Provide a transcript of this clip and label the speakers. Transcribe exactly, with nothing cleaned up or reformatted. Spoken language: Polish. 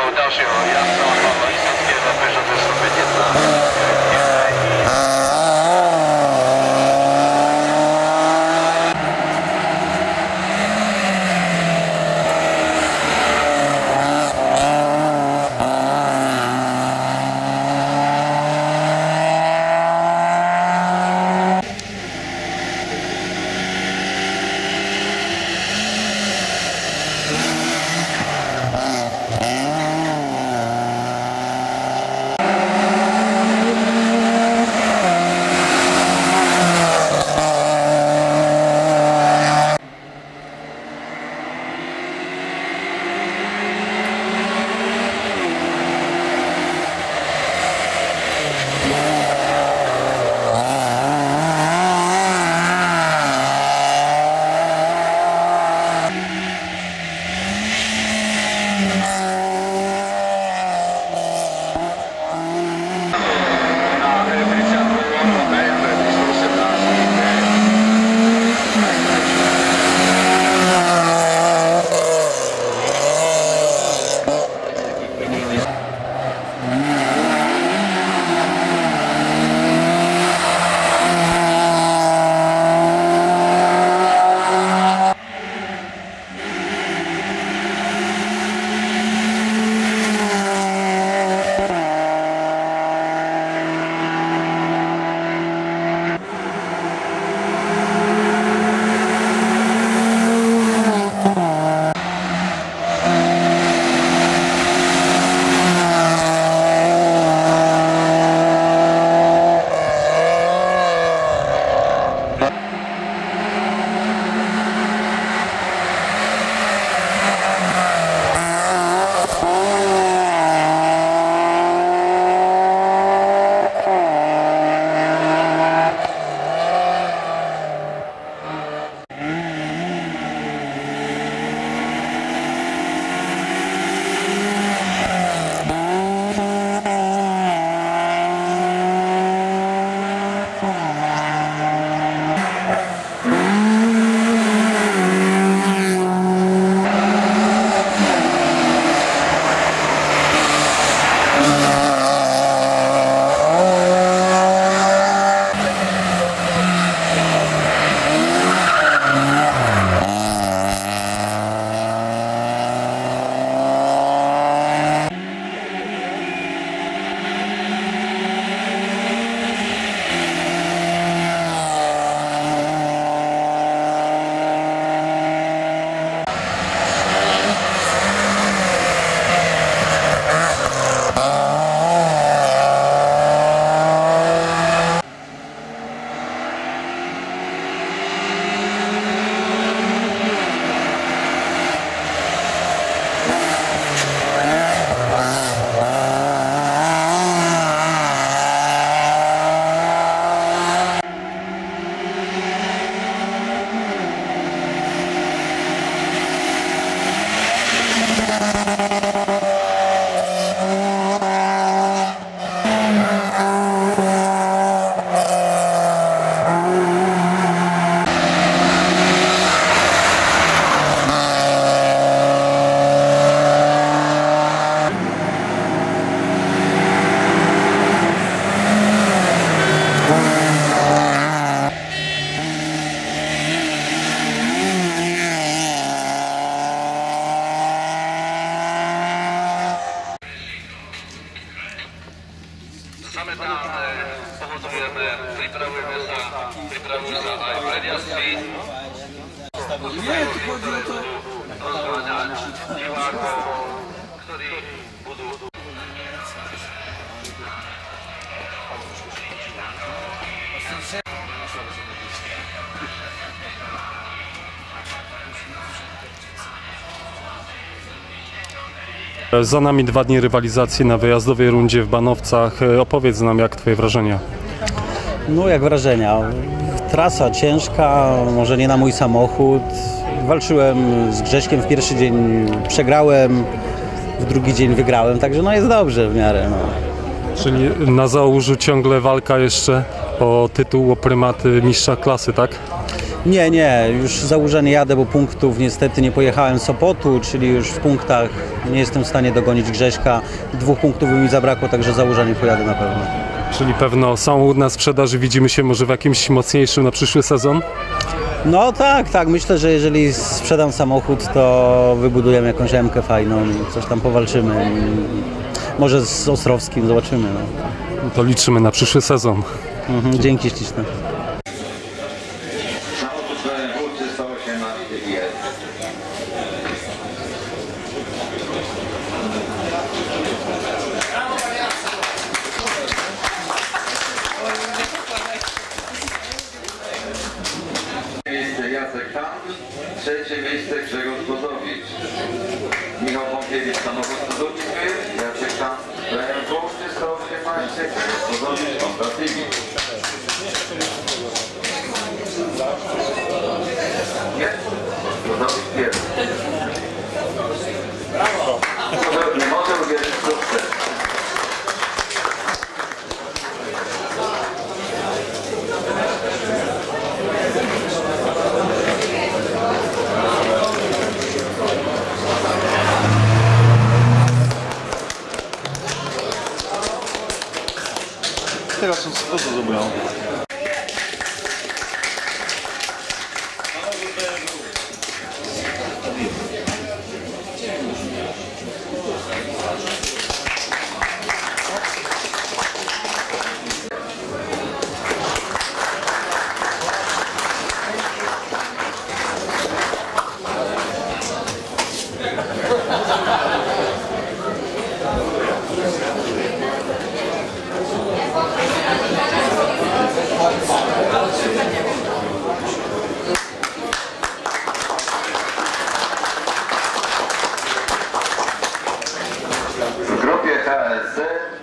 Speaker 1: dalszego jazda od Pawła Lisowskiego, Peugeot dwieście piętnaście.
Speaker 2: Same tam powodujemy priprawy na priprawy na mediacji. Nie, tu chodzi o to. Rozwiązać działaków, którzy budą.
Speaker 3: Za nami dwa dni rywalizacji na wyjazdowej rundzie w Banowcach. Opowiedz nam, jak twoje wrażenia?
Speaker 4: No jak wrażenia? Trasa ciężka, może nie na mój samochód. Walczyłem z Grześkiem w pierwszy dzień, przegrałem, w drugi dzień wygrałem, także no jest dobrze w miarę. No.
Speaker 3: Czyli na Załużu ciągle walka jeszcze o tytuł, o prymat mistrza klasy, tak?
Speaker 4: Nie, nie, już za Łódź nie jadę, bo punktów niestety nie pojechałem z Sopotu, czyli już w punktach nie jestem w stanie dogonić Grześka. Dwóch punktów by mi zabrakło, także za Łódź nie pojadę na pewno.
Speaker 3: Czyli pewno samochód na sprzedaży, widzimy się może w jakimś mocniejszym na przyszły sezon?
Speaker 4: No tak, tak, myślę, że jeżeli sprzedam samochód, to wybudujemy jakąś emkę fajną i coś tam powalczymy. Może z Ostrowskim, zobaczymy. No.
Speaker 3: No to liczymy na przyszły sezon.
Speaker 4: Mhm, dzięki śliczne.
Speaker 2: Samochód B M W trzysta osiemnaście jest. Miejsce Jacek Tam, trzecie miejsce Grzegorz Bozowicz. Michał Pąkiewicz, samochód Suzuki, Jacek Tam, B M W trzysta osiemnaście, Grzegorz Bozowicz, Honda Civic. Jest? Bozowicz pierwszy. Może, nie może uwierzyć w sukces.
Speaker 5: Teraz są co to zrobią?
Speaker 2: W grupie H S C